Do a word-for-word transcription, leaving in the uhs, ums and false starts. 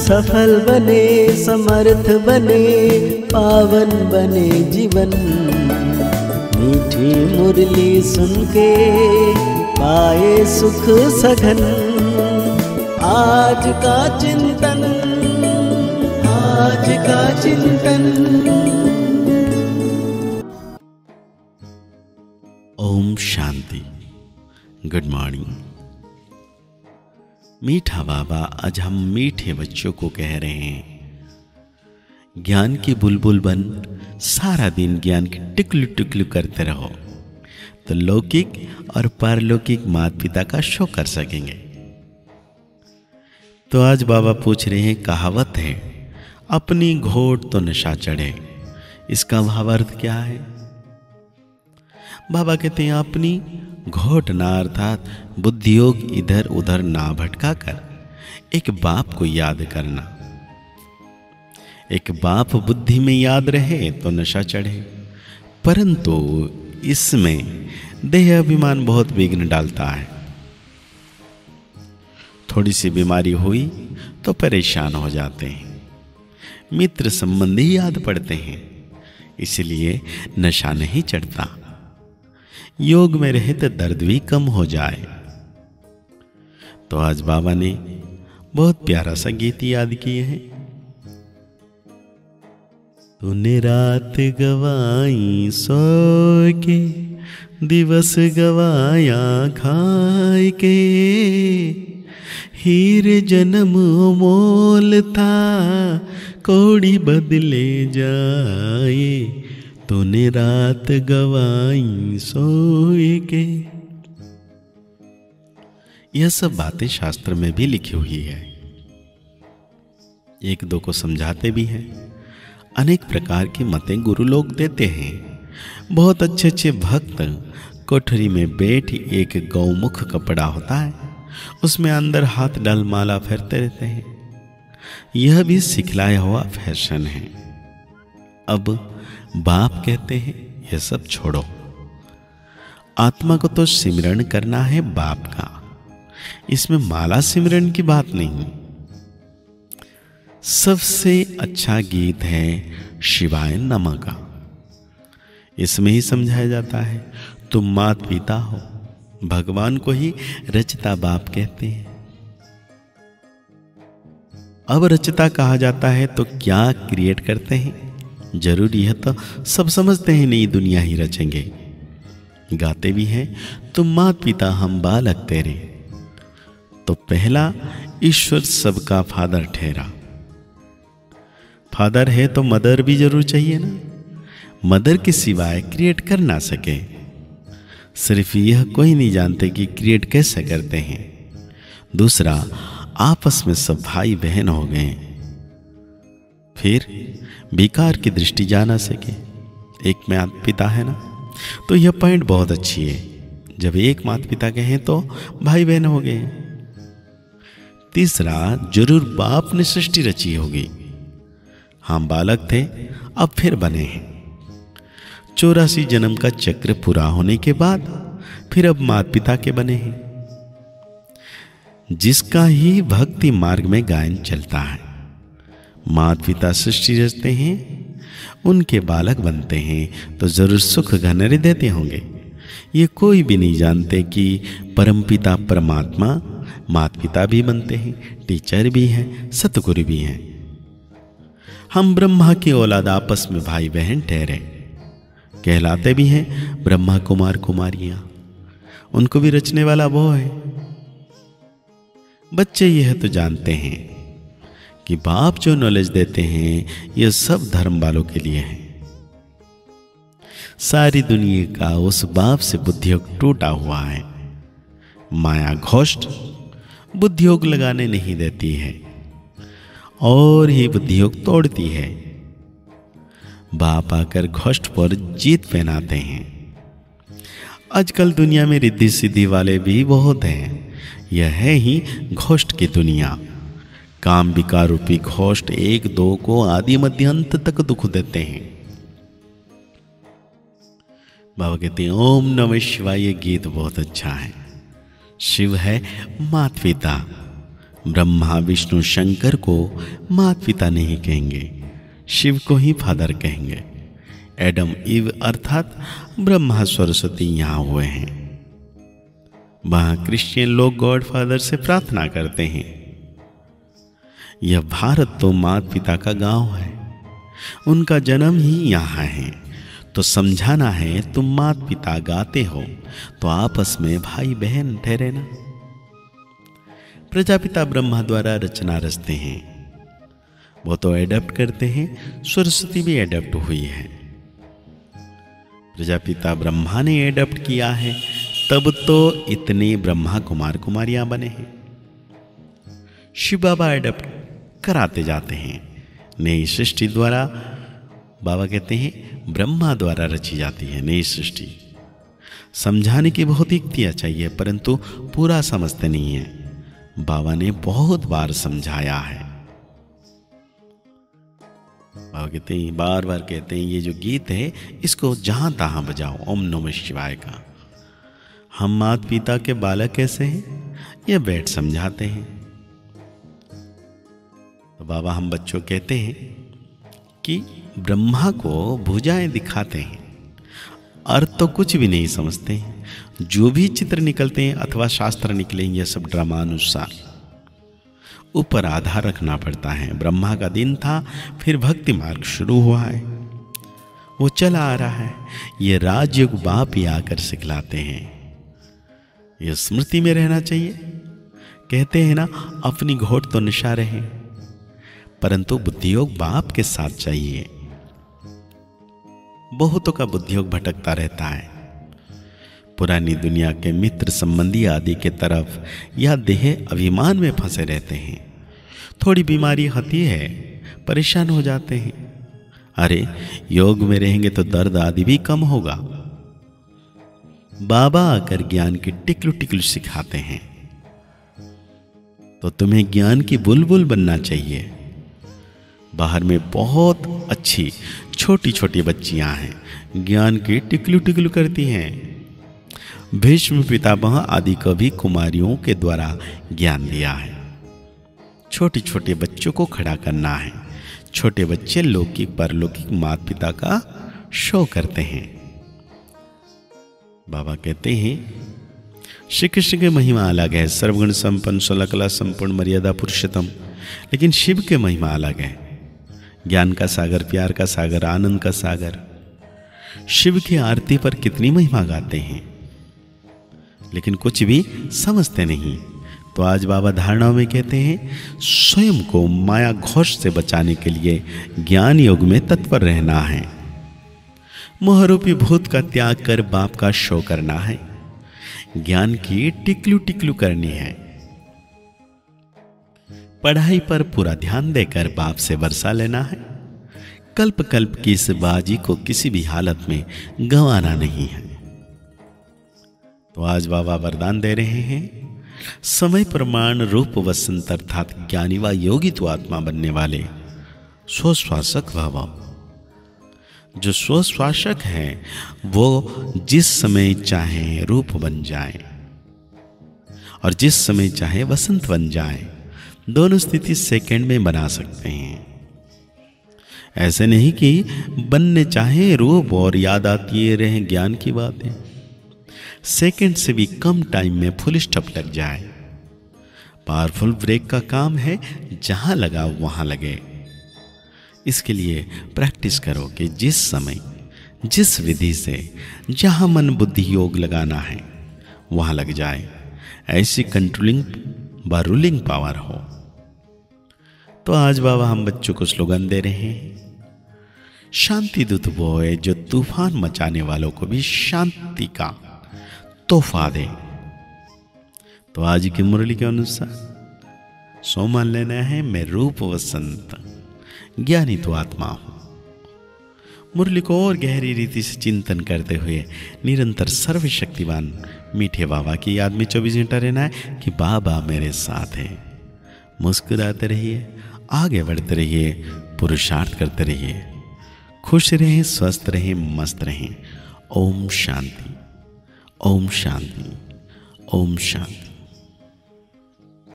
सफल बने, समर्थ बने, पावन बने जीवन। मीठी मुरली सुन के पाए सुख सघन। आज का चिंतन, आज का चिंतन। ओम शांति। Good morning. मीठा बाबा आज हम मीठे बच्चों को कह रहे हैं, ज्ञान की बुलबुल बन सारा दिन ज्ञान की टिकलू टिकलू करते रहो तो लौकिक और पारलौकिक माता पिता का शो कर सकेंगे। तो आज बाबा पूछ रहे हैं, कहावत है अपनी घोट तो नशा चढ़े, इसका भावार्थ क्या है? बाबा कहते हैं अपनी घोट ना अर्थात बुद्धियोग इधर उधर ना भटका कर एक बाप को याद करना। एक बाप बुद्धि में याद रहे तो नशा चढ़े, परंतु इसमें देह अभिमान बहुत विघ्न डालता है। थोड़ी सी बीमारी हुई तो परेशान हो जाते हैं, मित्र संबंधी याद पड़ते हैं, इसलिए नशा नहीं चढ़ता। योग में रहे तो दर्द भी कम हो जाए। तो आज बाबा ने बहुत प्यारा सा गीत याद किए हैं। तूने रात गवाई सो के, दिवस गवाया खाए के, हीरे जन्म मोल था कौड़ी बदले जाए, तूने रात गवाई सोए के। यह सब बातें शास्त्र में भी लिखी हुई है, एक दो को समझाते भी हैं। अनेक प्रकार की मतें गुरु लोग देते हैं। बहुत अच्छे अच्छे भक्त कोठरी में बैठ एक गौमुख कपड़ा होता है, उसमें अंदर हाथ डाल माला फेरते रहते हैं। यह भी सिखलाया हुआ फैशन है। अब बाप कहते हैं यह सब छोड़ो, आत्मा को तो सिमरण करना है बाप का, इसमें माला सिमरण की बात नहीं। सबसे अच्छा गीत है शिवाय नमः का। इसमें ही समझाया जाता है तुम मात पिता हो, भगवान को ही रचता बाप कहते हैं। अब रचता कहा जाता है तो क्या क्रिएट करते हैं? जरूरी है तो सब समझते हैं नई दुनिया ही रचेंगे। गाते भी हैं तुम मात पिता हम बालक तेरे, तो पहला ईश्वर सबका फादर ठहरा। फादर है तो मदर भी जरूर चाहिए ना, मदर के सिवाय क्रिएट कर ना सके। सिर्फ यह कोई नहीं जानते कि क्रिएट कैसे करते हैं। दूसरा, आपस में सब भाई बहन हो गए, फिर विकार की दृष्टि जा ना सके। एक माता पिता है ना, तो यह पॉइंट बहुत अच्छी है। जब एक माता पिता के हैं तो भाई बहन हो गए। तीसरा, जरूर बाप ने सृष्टि रची होगी। हम बालक थे, अब फिर बने हैं। चौरासी जन्म का चक्र पूरा होने के बाद फिर अब माता पिता के बने हैं। जिसका ही भक्ति मार्ग में गायन चलता है, माता पिता सृष्टि रचते हैं, उनके बालक बनते हैं तो जरूर सुख घनरे देते होंगे। ये कोई भी नहीं जानते कि परमपिता परमात्मा माता पिता भी बनते हैं, टीचर भी हैं, सतगुरु भी हैं। हम ब्रह्मा की औलाद आपस में भाई बहन ठहरे, कहलाते भी हैं ब्रह्मा कुमार कुमारियां। उनको भी रचने वाला वो है। बच्चे यह तो जानते हैं कि बाप जो नॉलेज देते हैं यह सब धर्म वालों के लिए है। सारी दुनिया का उस बाप से बुद्धियोग टूटा हुआ है। माया घोष्ट बुद्धियोग लगाने नहीं देती है और ही बुद्धियोग तोड़ती है। बाप आकर घोष्ट पर जीत पहनाते हैं। आजकल दुनिया में रिद्धि सिद्धि वाले भी बहुत हैं। यह है ही घोष्ट की दुनिया। काम विकार रूपी घोष्ट एक दो को आदि मध्य अंत तक दुख देते हैं। बाबा कहते हैं ओम नमः शिवाय। ये गीत बहुत अच्छा है। शिव है माता पिता, ब्रह्मा विष्णु शंकर को माता पिता नहीं कहेंगे, शिव को ही फादर कहेंगे। एडम ईव अर्थात ब्रह्मा सरस्वती यहाँ हुए हैं। वहां क्रिश्चियन लोग गॉड फादर से प्रार्थना करते हैं। यह भारत तो माता पिता का गांव है, उनका जन्म ही यहाँ है। तो समझाना है, तुम माता पिता गाते हो तो आपस में भाई बहन ठहरे ना। प्रजापिता ब्रह्मा द्वारा रचना रचते हैं, वो तो एडप्ट करते हैं, सरस्वती भी एडप्ट हुई है। प्रजापिता ब्रह्मा ने एडप्ट किया है, तब तो इतने ब्रह्मा कुमार कुमारियां बने हैं। शिव बाबा एडप्ट कराते जाते हैं। नई सृष्टि द्वारा, बाबा कहते हैं, ब्रह्मा द्वारा रची जाती है नई सृष्टि। समझाने की बहुत युक्तियां चाहिए, परंतु पूरा समझते नहीं है। बाबा ने बहुत बार समझाया है। बाबा कहते हैं, बार बार कहते हैं, ये जो गीत है इसको जहां तहां बजाओ, ओम नमः शिवाय का। हम माता पिता के बालक कैसे हैं, ये बैठ समझाते हैं। तो बाबा हम बच्चों कहते हैं कि ब्रह्मा को भुजाएं दिखाते हैं, अर्थ तो कुछ भी नहीं समझते हैं। जो भी चित्र निकलते हैं अथवा शास्त्र निकले, ये सब ड्रामानुसार ऊपर आधार रखना पड़ता है। ब्रह्मा का दिन था, फिर भक्ति मार्ग शुरू हुआ है, वो चला आ रहा है। ये राजयोग बाप ही आकर सिखलाते हैं। ये स्मृति में रहना चाहिए। कहते हैं ना, अपनी घोट तो निशा रहे, परंतु बुद्धियोग बाप के साथ चाहिए। बहुतों का बुद्धियोग भटकता रहता है, पुरानी दुनिया के मित्र संबंधी आदि के तरफ या देह अभिमान में फंसे रहते हैं। थोड़ी बीमारी होती है, परेशान हो जाते हैं। अरे योग में रहेंगे तो दर्द आदि भी कम होगा। बाबा आकर ज्ञान की टिकलू टिकलू सिखाते हैं। तो तुम्हें ज्ञान की बुलबुल बनना चाहिए। बाहर में बहुत अच्छी छोटी छोटी बच्चियां हैं, ज्ञान की टिकलू टिकलू करती हैं। भीष्म पितामह आदि को भी कुमारियों के द्वारा ज्ञान दिया है। छोटे छोटे बच्चों को खड़ा करना है। छोटे बच्चे लौकिक परलौकिक माता पिता का शो करते हैं। बाबा कहते हैं, श्री कृष्ण की महिमा अलग है, सर्वगुण संपन्न, सोलह कला संपूर्ण, मर्यादा पुरुषोत्तम। लेकिन शिव के महिमा अलग है, ज्ञान का सागर, प्यार का सागर, आनंद का सागर। शिव की आरती पर कितनी महिमा गाते हैं, लेकिन कुछ भी समझते नहीं। तो आज बाबा धारणाओं में कहते हैं, स्वयं को माया घोष से बचाने के लिए ज्ञान योग में तत्पर रहना है। मोहरूपी भूत का त्याग कर बाप का शो करना है। ज्ञान की टिकलू टिकलू करनी है। पढ़ाई पर पूरा ध्यान देकर बाप से वर्षा लेना है। कल्प कल्प की इस बाजी को किसी भी हालत में गंवाना नहीं है। तो आज बाबा वरदान दे रहे हैं, समय प्रमाण रूप वसंत अर्थात ज्ञानी व योगी तो आत्मा बनने वाले स्वश्वासक भव। जो स्वश्वासक हैं वो जिस समय चाहे रूप बन जाए और जिस समय चाहे वसंत बन जाए। दोनों स्थिति सेकंड में बना सकते हैं। ऐसे नहीं कि बनने चाहे रूप और याद आती रहे ज्ञान की बातें। सेकंड से भी कम टाइम में फुल स्टॉप लग जाए। पावरफुल ब्रेक का काम है, जहां लगा वहां लगे। इसके लिए प्रैक्टिस करो कि जिस समय जिस विधि से जहां मन बुद्धि योग लगाना है वहां लग जाए। ऐसी कंट्रोलिंग व रूलिंग पावर हो। तो आज बाबा हम बच्चों को स्लोगन दे रहे हैं, शांति दूत वो है जो तूफान मचाने वालों को भी शांति का तोहफा दे। तो आज की मुरली के अनुसार सोमान लेना है, मैं रूप वसंत ज्ञानी तो आत्मा हूं। मुरली को और गहरी रीति से चिंतन करते हुए निरंतर सर्वशक्तिवान मीठे बाबा की याद में चौबीस घंटा रहना है कि बाबा मेरे साथ है। मुस्कुराते रहिए, आगे बढ़ते रहिए, पुरुषार्थ करते रहिए, खुश रहें, स्वस्थ रहें, मस्त रहें। ओम शांति, ओम शांति, ओम शांति।